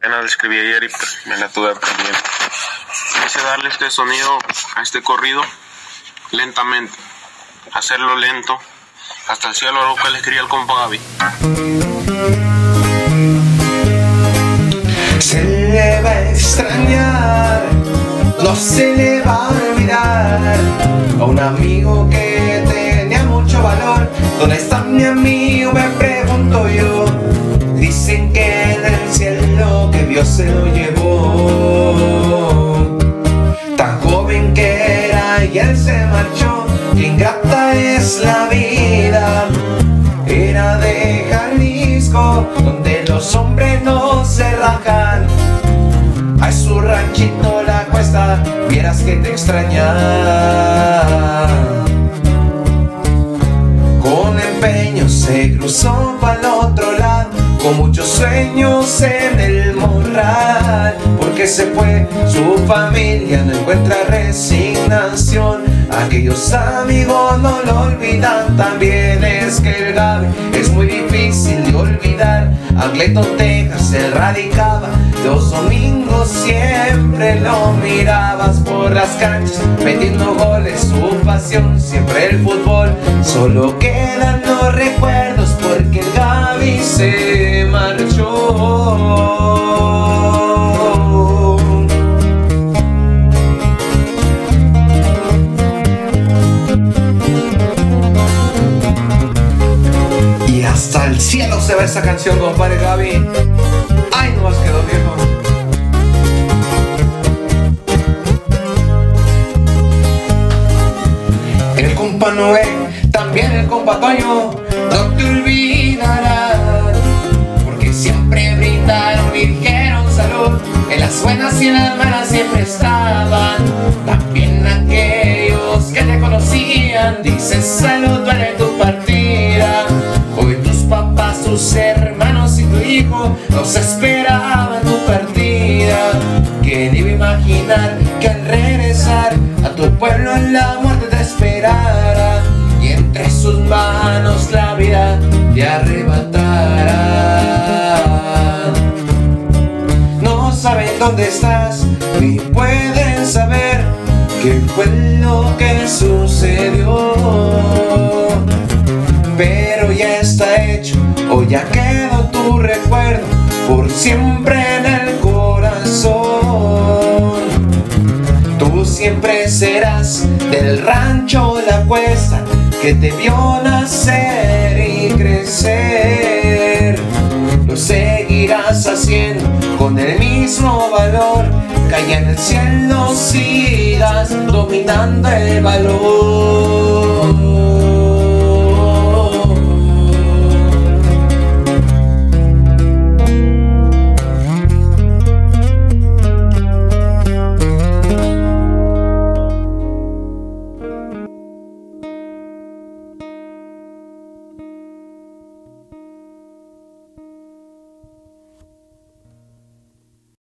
Apenas la escribí ayer y pues me la tuve aprendiendo. Quise darle este sonido a este corrido lentamente, hacerlo lento, hasta el cielo, algo que le escribí al compa Gaby. Se le va a extrañar, no se le va a olvidar a un amigo que tenía mucho valor. ¿Dónde está mi amigo? Me pregunto yo. Dicen que en el cielo que Dios se lo llevó. Tan joven que era y él se marchó. Qué ingrata es la vida. Era de Jalisco, donde los hombres no se rajan. A su ranchito La Cuesta, vieras que te extraña. Con empeño se cruzó para el otro lado, con muchos sueños en el morral. Porque se fue su familia, no encuentra resignación. Aquellos amigos no lo olvidan. También es que el Gaby es muy difícil de olvidar. Angleton, Texas, él radicaba. Los domingos siempre lo mirabas por las canchas, metiendo goles, su pasión siempre el fútbol. Solo quedan los recuerdos porque el Gaby se marchó. Y hasta el cielo se va esa canción, compadre Gaby. Ay, no más quedó viejo. El compa Noé, también el compa Toño, no te olvidarán, porque siempre brindaron y dijeron salud. En las buenas y en las malas siempre estaban. También aquellos que te conocían dicen salud, duele tu partida. Hoy tus papás, tus hermanos y tu hijo nos esperaban tu partida. ¿Quién iba a imaginar que al regresar a tu pueblo la muerte te esperara y entre sus manos la vida te arrebatara? No saben dónde estás ni pueden saber qué fue lo que sucedió, pero ya está hecho, hoy ya quedó tu recuerdo por siempre en el corazón. Tú siempre serás del rancho La Cuesta, que te vio nacer y crecer. Lo seguirás haciendo con el mismo valor, que allá en el cielo sigas dominando el valor.